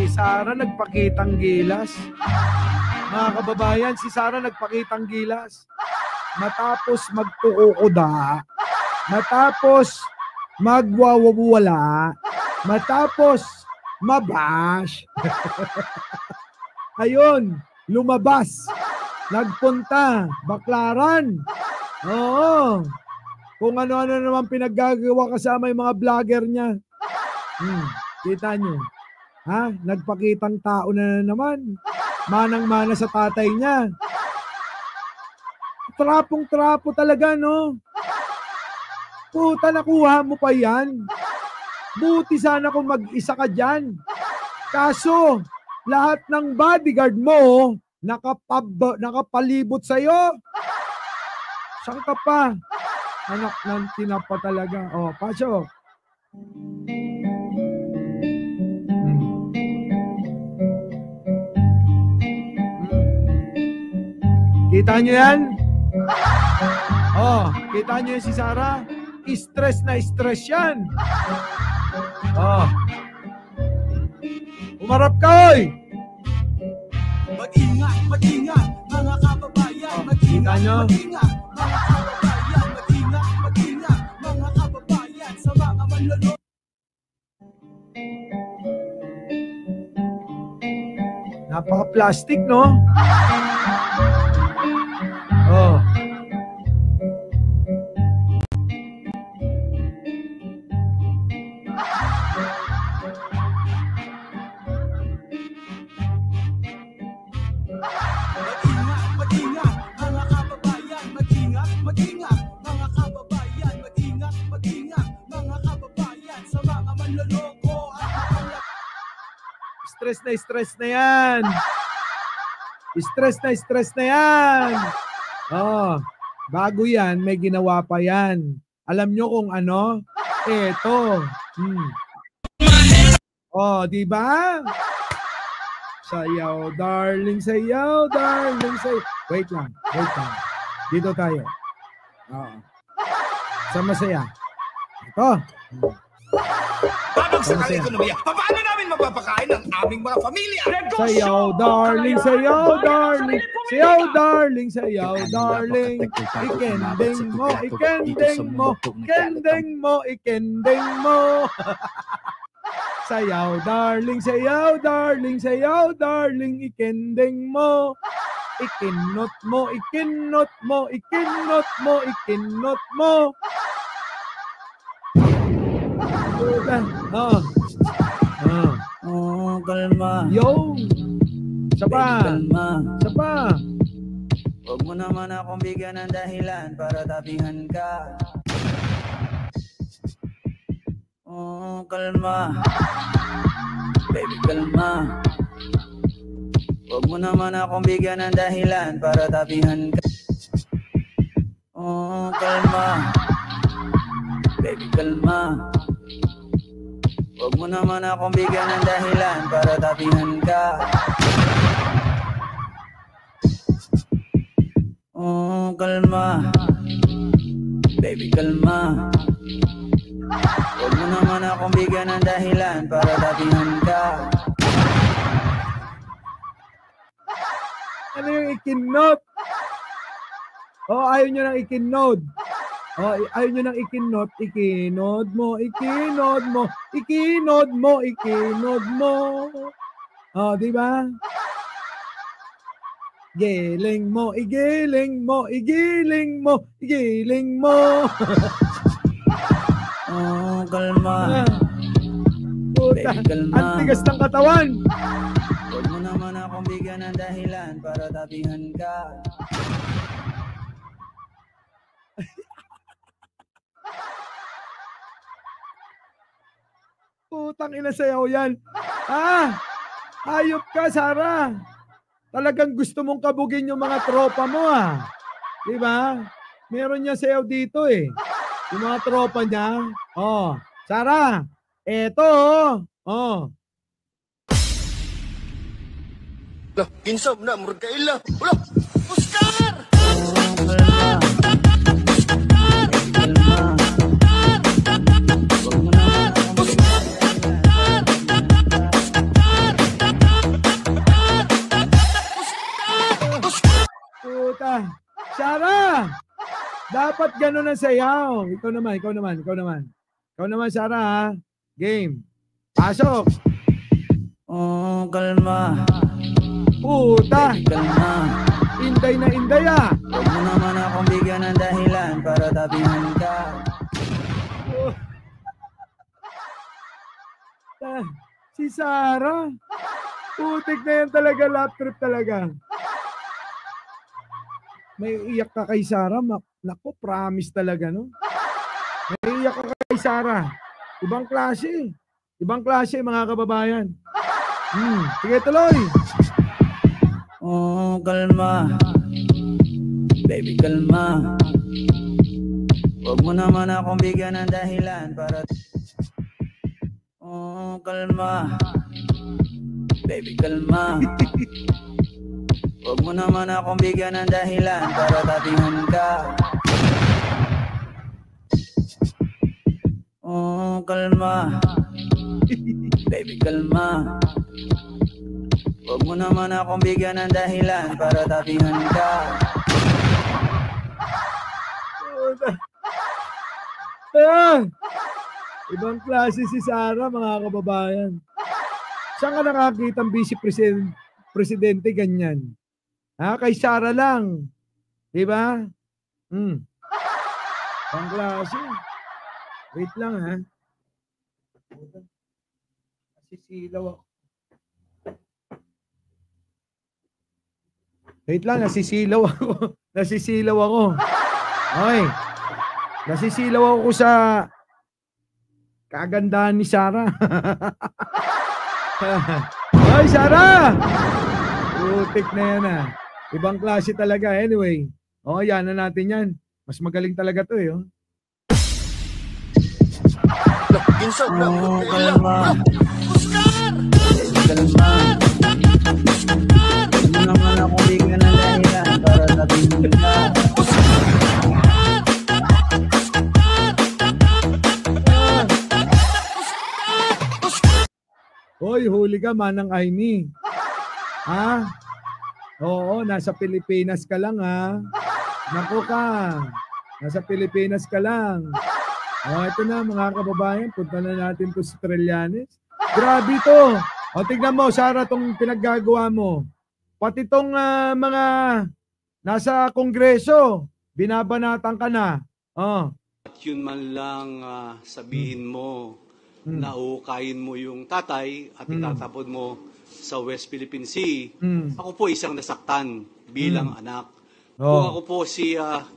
Sarah nagpakitang gilas. Mga kababayan, si Sarah nagpakitang gilas. Matapos magkukukuda, matapos magwawawala, matapos mabash. Ayun, lumabas. Nagpunta, Baklaran. Oo. Kung ano-ano naman pinaggagawa kasama yung mga vlogger niya. Kita nyo. Ha? Nagpakitang tao na naman. Manang-mana sa tatay niya. Trapong-trapo talaga, no? Puta, nakuha mo pa yan. Buti sana kung mag-isa ka dyan. Kaso, lahat ng bodyguard mo, nakapalibot sa'yo. Saan ka pa? Anak ng tinapa talaga. Oh, pasok. Kita nyo yan? Oh, kita nyo yan si Sarah? Stress na stress yan. Oh. Umarap ka, oy! Mag-ingat, mag-ingat, mga kababayan. Kita nyo? Mag-ingat, mga kababayan. Mag-ingat, mag-ingat, mga kababayan. Sa mga manloloko. Napaka-plastic, no? Oh. Stress na yan. Stress na yan. Oh, bago yan, may ginawa pa yan. Alam nyo kung ano? Eto. Oh, di ba? Sayaw, darling, sayaw, darling, sayaw. Wait lang. Dito tayo. Oh. Sa masaya. Ito. Babagsak ang ekonomiya. Paano namin mapapakain ang aming mga pamilya? Sayaw, darling, sayaw, darling. Sayaw, darling, sayaw, darling. Ikending mo, ikending mo, ikending mo, ikending mo. Sayaw, darling, sayaw, darling, sayaw, darling, ikending mo. Ikinot mo, ikinot mo, ikinot mo, ikinot mo. Kalma. Yo. Sapa. Kalma. Sapa. Huwag mo naman akong bigyan ng dahilan para tabihan ka. Kalma. Baby, kalma. Huwag mo naman akong bigyan ng dahilan para tabihan ka. Kalma. Baby, kalma. Huwag mo naman akong bigyan ng dahilan para tabihan ka. Kalma. Baby, kalma. Huwag mo naman akong bigyan ng dahilan para tabihan ka. Ano yung ikinot? Oh, ayaw nyo nang ikinod. Oh, ayaw nyo nang ikinot. Ikinod mo, ikinod mo, ikinod mo, ikinod mo. Oh, di ba? Giling mo, igiling mo, igiling mo, igiling mo. Kalma. Puta, ang tigas ng katawan. Huwag mo naman akong bigyan ng dahilan para tabihan ka. Putang ina sayaw yan. Hayop ka, Sarah. Talagang gusto mong kabugin yung mga tropa mo, Di ba? Meron niya sayaw dito, eh. Yung mga tropa niya. Oh, Sarah, eto, oh. Kinsa na murag kaila. Ulo, Oscar! Sarah! Dapat ganun ang sayaw. Ikaw naman. Ikaw naman, Sarah, ha? Game. Pasok. Oh, kalma. Puta. Baby, kalma. Inday na inday, ah. Huwag mo naman akong bigyan ng dahilan para tabihan ka. Si Sarah. Putik na yan talaga. Lap trip talaga. May iyak ka kay Sarah. Naku, promise talaga, no? May iyak ka kay Sarah. Ibang klase. Ibang klase, mga kababayan. Sige, tuloy. Oh, kalma. Baby, kalma. Huwag mo naman akong bigyan ng dahilan para... Oh, kalma. Baby, kalma. Huwag mo naman akong bigyan ng dahilan para tabihan ka. Oh, kalma. Baby, kalma. Huwag mo naman akong bigyan ng dahilan para tabihan ka. Ibang klase si Sarah, mga kababayan. Saan ka nakakita ang vice presidente ganyan? Ha? Kay Sarah lang. Diba? Ibang klase. Wait lang, ha? Nasisilaw ako. Wait lang, nasisilaw ako. Nasisilaw ako. Okay. Nasisilaw ako sa kagandahan ni Sarah. Hoy, Sarah! Putik na yan, ah. Ibang klase talaga. Anyway. Yan na natin yan. Mas magaling talaga to, eh. Oh, kalma. Kalma. Huwag mo naman akong bigyan ng dahilan para tabihan ka. Hoy, huli ka, Manang Aimee. Ha? Oo, nasa Pilipinas ka lang, ha? Naku ka. Nasa Pilipinas ka lang. Ito na, mga kababayan. Punta na natin to sa Trillanes. Grabe to. Tignan mo, Sarah, tong pinaggagawa mo. Pati tong mga nasa kongreso, binabanatan ka na. At yun man lang sabihin mo na ukayin mo yung tatay at itatapon mo sa West Philippine Sea. Ako po isang nasaktan bilang anak. Kung ako po si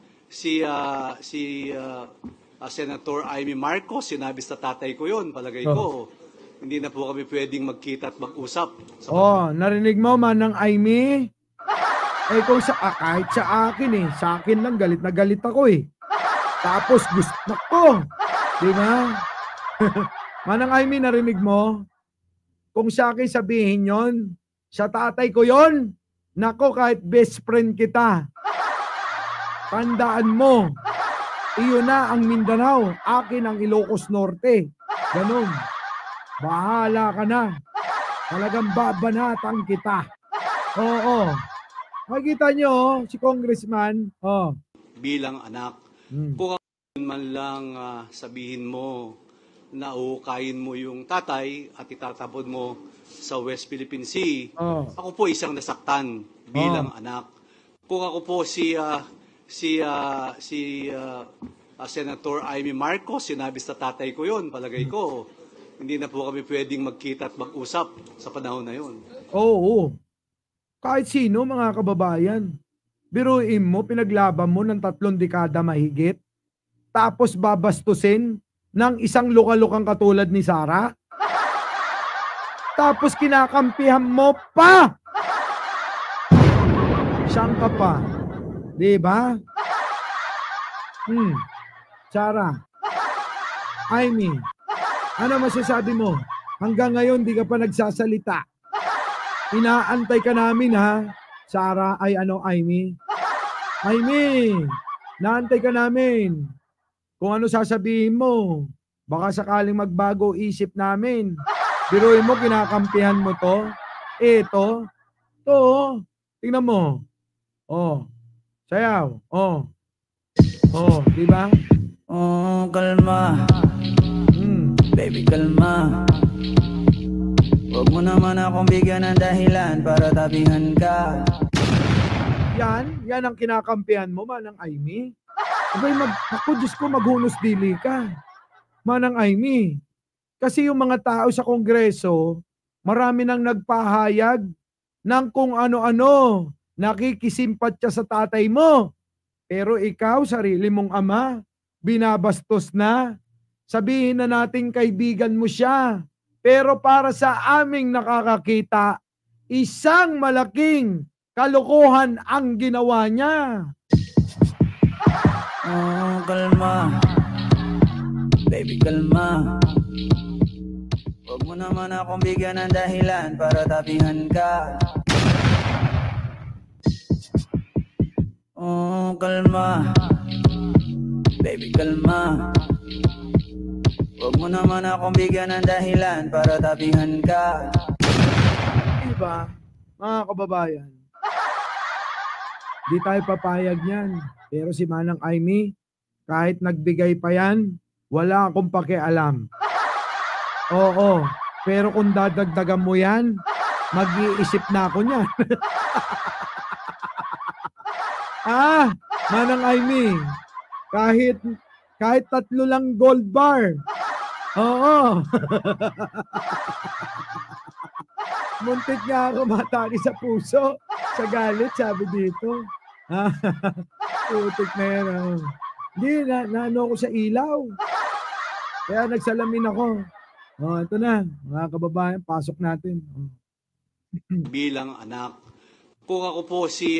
Senator Amy Marcos, sinabi sa tatay ko yun, palagay ko, hindi na po kami pwedeng magkita at mag-usap. Narinig mo, Manang Aimee? Kung kahit sa akin, sa akin lang, galit na galit ako, eh. Tapos gusto ko. Di ba? Manang Aimee, narinig mo? Kung sa akin sabihin yon, sa tatay ko yon, nako, kahit best friend kita. Tandaan mo, iyon na ang Mindanao, akin ang Ilocos Norte. Ganun. Bahala ka na. Talagang babanatan kita. Oo. Makikita nyo, si Congressman, bilang anak. Kung man lang sabihin mo na ukayin mo yung tatay at itatapon mo sa West Philippine Sea, ako po isang nasaktan bilang anak. Kung ako po si Senator Amy Marcos, sinabi sa tatay ko yun, palagay ko, hindi na po kami pwedeng magkita at mag-usap sa panahon na yun. Oo. Kahit sino, mga kababayan. Biruin mo, pinaglaban mo ng 3 dekada mahigit, tapos babastusin ng isang luka-lukang katulad ni Sarah? Tapos kinakampihan mo pa! Siyang ka pa. Diba? Sarah, Aimee, ano masasabi mo? Hanggang ngayon, di ka pa nagsasalita. Inaantay ka namin, ha? Sarah, Aimee. Aimee, naantay ka namin. Kung ano sasabihin mo, baka sakaling magbago isip namin. Biruin mo, kinakampihan mo to. Ito, tingnan mo. Sayaw. Oh. Oh, di ba? Oh, kalma. Baby, kalma. Huwag mo naman akong bigyan ng dahilan para tabihan ka. Yan ang kinakampihan mo, Manang Aimee. Abay, ako, Diyos ko, maghunos dili ka. Manang Aimee. Kasi yung mga tao sa Kongreso, marami nang nagpahayag ng kung ano-ano. Nakikisimpatya sa tatay mo. Pero ikaw, sarili mong ama, binabastos na. Sabihin na nating kaibigan mo siya. Pero para sa aming nakakakita, isang malaking kalokohan ang ginawa niya. Oh, kalma. Baby, kalma. Huwag mo naman akong bigyan ng dahilan para tabihan ka. Oh, kalma. Baby, kalma. Huwag mo naman akong bigyan ng dahilan para tabihan ka. Diba, mga kababayan? Di tayo papayag niyan. Pero si Manang Aimee, kahit nagbigay pa yan, wala akong pakialam. Oo, pero kung dadagdagan mo yan, mag-iisip na ako niyan. Manang Aimee, kahit 3 lang gold bar. Oo. Muntik nga ako matali sa puso. Sa galit, sabi dito. Putik na yan. Hindi, naano ko sa ilaw. Kaya nagsalamin ako. Ito na, mga kababayan, pasok natin. Bilang anak. Kung ako po si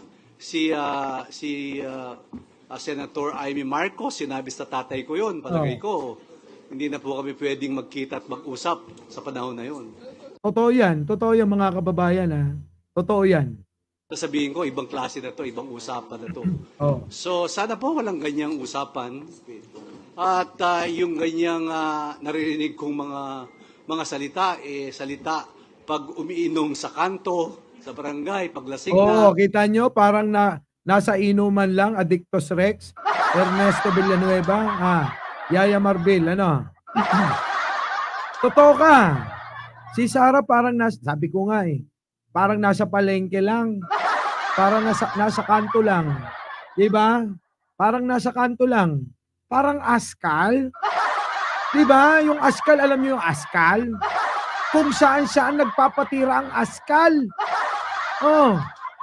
Senator Amy Marcos, sinabi sa tatay ko yun, palagay ko, hindi na po kami pwedeng magkita at mag-usap sa panahon na yun. Totoo yan mga kababayan. Totoo yan. Sasabihin ko, ibang klase na to, ibang usapan na to. Oh. So sana po walang ganyang usapan. At yung ganyang naririnig kong mga salita, salita pag umiinom sa kanto, sa barangay, paglasing na. Kita nyo, parang nasa inuman lang, Addictus Rex, Ernesto Villanueva, Yaya Marbil, ano? Totoo ka. Si Sarah parang sabi ko nga parang nasa palengke lang. Parang nasa kanto lang. Diba? Parang nasa kanto lang. Parang askal. Diba? Yung askal, alam niyo yung askal? Kung saan nagpapatira ang askal. Oh.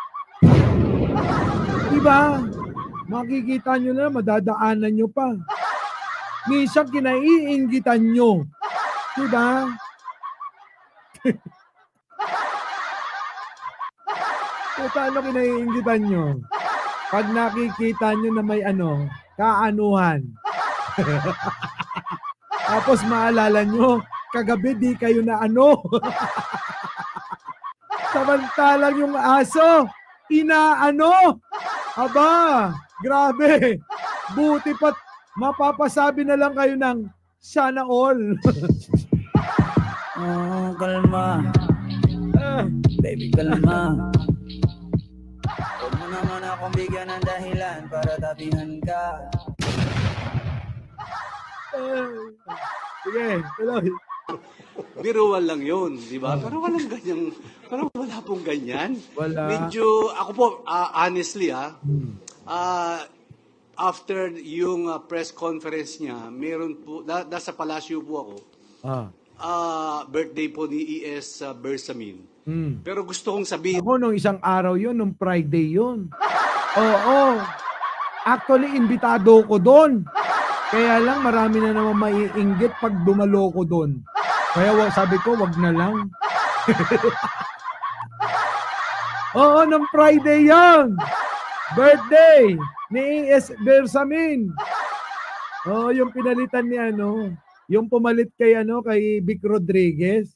Diba? Makikita nyo na, madadaanan nyo pa. Minsan kinaiinggitan nyo. Diba? Paano kinaiinggitan nyo? Pag nakikita nyo na may kaanuhan. Tapos maalala nyo, kagabi di kayo na Samantalang yung aso, inaano. Aba, grabe. Buti pat mapapasabi na lang kayo ng sana all. Oh, kalma. Baby, kalma. Huwag mo naman akong bigyan ng dahilan para tabihan ka. Sige, tuloy. Biruan lang yun, di ba? Pero wala pong ganyan. Wala. Medyo, ako po, honestly, after yung press conference niya, meron po, nasa palasyo po ako, birthday po ni E.S. Bersamin. Pero gusto kong sabihin, Ako nung isang araw yun, nung Friday yun. Oo. Actually, imbitado ko doon. Kaya lang, marami na naman maiinggit pag dumalo ko doon. Kaya sabi ko, wag na lang. Oo, nung Friday yun. Birthday ni E.S. Bersamin. Oo, yung pinalitan ni yung pumalit kay Vic Rodriguez.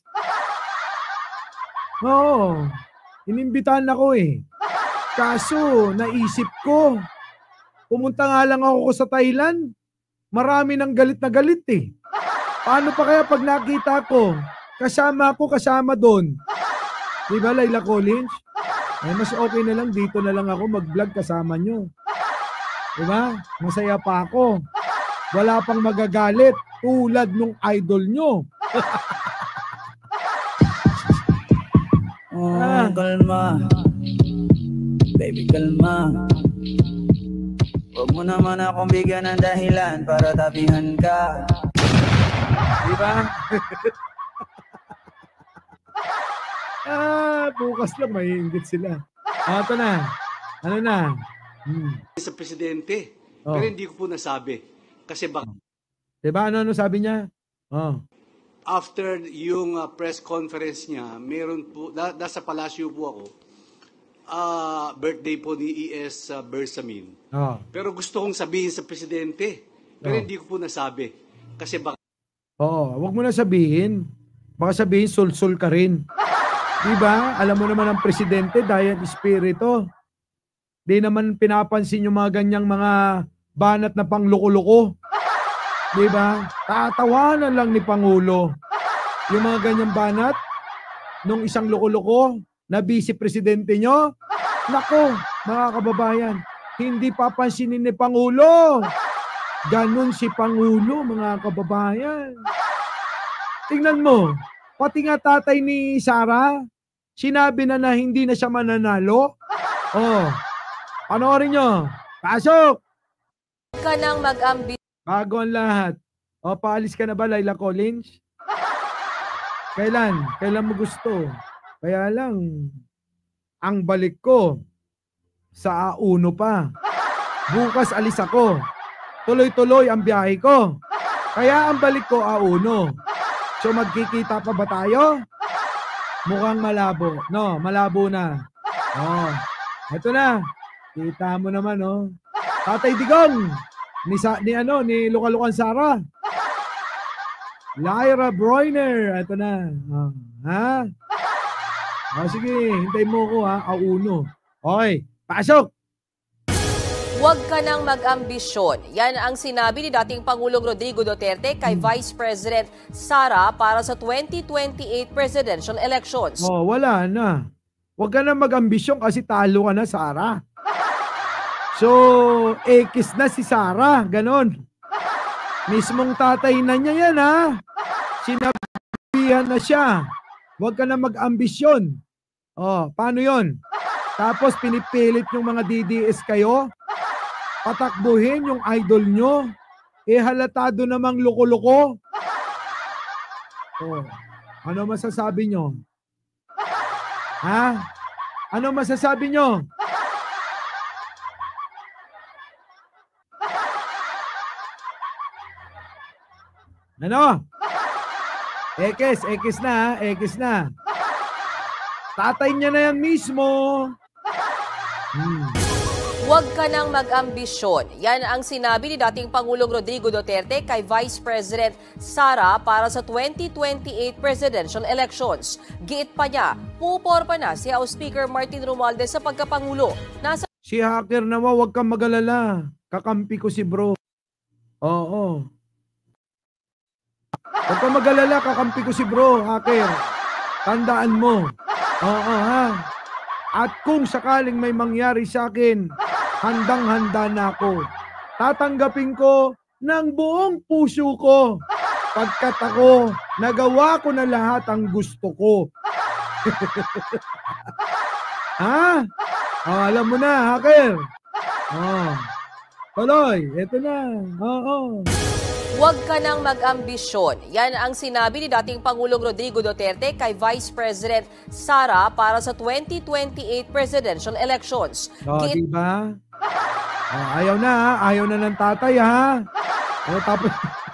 Oo. Inimbitahan ako Kaso, naisip ko. Pumunta nga lang ako sa Thailand. Marami nang galit na galit Paano pa kaya pag nakita ko? Kasama doon. Di ba, Laila Collins? Eh, mas okay na lang dito na lang ako mag-vlog kasama nyo. Diba? Masaya pa ako. Wala pang magagalit tulad nung idol nyo. Kalma. Baby, kalma. Huwag mo naman akong bigyan ng dahilan para tapihan ka. Diba? Bukas lang may inggit sila. Ito na. Ano na? Sa presidente. Pero hindi ko po nasabi. Kasi baka Diba? Ano sabi niya? after yung press conference niya, meron po, nasa palasyo po ako, birthday po ni E.S. Bersamin. Pero gusto kong sabihin sa presidente. Pero hindi ko po nasabi. Kasi baka wag mo na sabihin. Baka sabihin sul-sul ka rin. Diba? Alam mo naman ang presidente, diet espiritu. Di naman pinapansin yung mga ganyang mga banat na pangloko-loko. Diba? Tatawanan lang ni Pangulo. Yung mga ganyang banat nung isang loko-loko na vice presidente nyo. Nako, mga kababayan, hindi papansinin ni Pangulo. Ganon si Pangulo, mga kababayan. Tingnan mo, pati nga tatay ni Sara, sinabi na hindi na siya mananalo. Panoorin nyo. Pasok! Ka nang mag-ambi. Bago ang lahat. Paalis ka na ba, Laila Collins? Kailan? Kailan mo gusto? Kaya lang, ang balik ko sa A1 pa. Bukas alis ako. Tuloy-tuloy ang biyahe ko. Kaya ang balik ko A1. So magkikita pa ba tayo? Mukhang malabo. No, malabo na. Ito na. Kita mo naman, Tatay Digong. Ni Luka-Lukan Sara. Lyra Broyner. Ito na. Sige, hintayin mo ko, A1. Okay, pasok! Huwag ka nang mag-ambisyon. Yan ang sinabi ni dating Pangulong Rodrigo Duterte kay Vice President Sara para sa 2028 presidential elections. Wala na. Huwag ka nang mag-ambisyon kasi talo ka na, Sara. So, ekis na si Sara. Ganon. Mismong tatay na niya yan, Sinabihan na siya. Huwag ka nang mag-ambisyon. Paano yon? Tapos pinipilit yung mga DDS kayo patakbuhin yung idol nyo. Halatado namang loko-loko. Ano masasabi nyo? Ano masasabi nyo? Ano? Ekis na, ekis na. Tatay niya na yan mismo. Huwag ka nang mag-ambisyon. Yan ang sinabi ni dating Pangulong Rodrigo Duterte kay Vice President Sara para sa 2028 presidential elections. Giit pa niya, puporma na si House Speaker Martin Romualdez sa pagkapangulo. Si hacker naman, huwag kang mag-alala. Kakampi ko si bro. Huwag kang mag-alala, kakampi ko si bro, hacker. Tandaan mo. At kung sakaling may mangyari sa akin, handang-handa na ako. Tatanggapin ko ng buong puso ko. Pagkat ako, nagawa ko na lahat ang gusto ko. Alam mo na, hacker. Tuloy, eto na. Huwag ka nang mag-ambisyon. Yan ang sinabi ni dating Pangulong Rodrigo Duterte kay Vice President Sara para sa 2028 presidential elections. Diba? Ayaw na ng tatay, tapos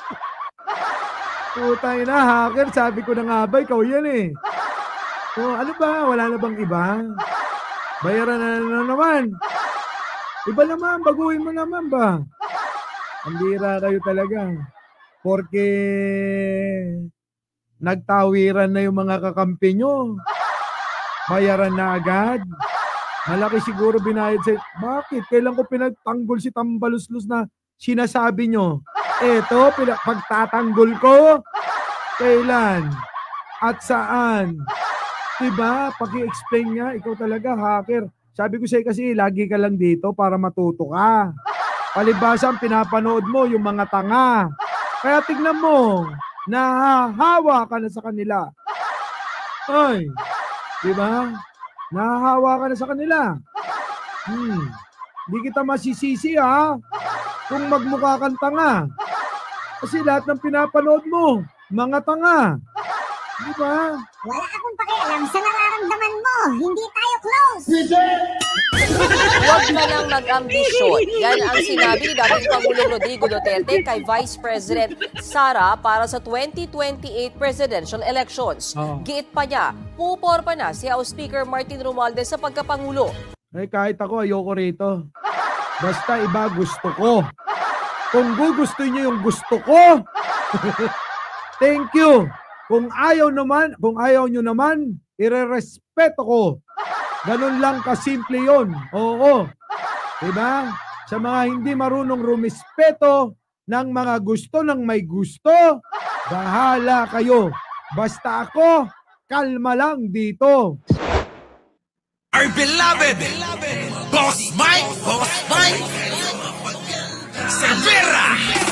putay na, hacker, sabi ko na nga ba, ikaw yan ano ba, wala na bang iba? Bayaran na naman. Iba naman, baguhin mo naman ba? Ang bira kayo talaga. Porque nagtawiran na yung mga kakampi nyo. Bayaran na agad. Malaki siguro binayad sa... Bakit? Kailan ko pinagtanggol si Tambaluslos na sinasabi nyo? Eto, pagtatanggol ko? Kailan? At saan? Diba? Paki-explain nga, ikaw talaga hacker. Sabi ko sa'yo kasi, lagi ka lang dito para matuto ka. Palibhasa, pinapanood mo yung mga tanga. Kaya tignan mo, nahahawa ka na sa kanila. Ay, diba? Nahahawa ka na sa kanila. Hindi kita masisisi ha, kung magmukha kang tanga. Kasi lahat ng pinapanood mo, mga tanga. Diba? Wala akong pakialam sa nararamdaman mo. Hindi tayo close. Huwag ka nang mag-ambisyon. Yan ang sinabi ni dating Pangulong Rodrigo Duterte kay Vice President Sara para sa 2028 presidential elections. Giit pa niya, puporma na si House Speaker Martin Romualdez sa pagkapangulo. Eh kahit ako, ayoko rito. Basta iba gusto ko. Kung gusto niyo yung gusto ko, thank you. Kung ayaw nyo naman, irerespeto ko. Ganun lang kasimple yon. Oo. Diba? Sa mga hindi marunong rumispeto ng mga gusto ng may gusto, bahala kayo. Basta ako, kalma lang dito. Our beloved Boss Mike Severa.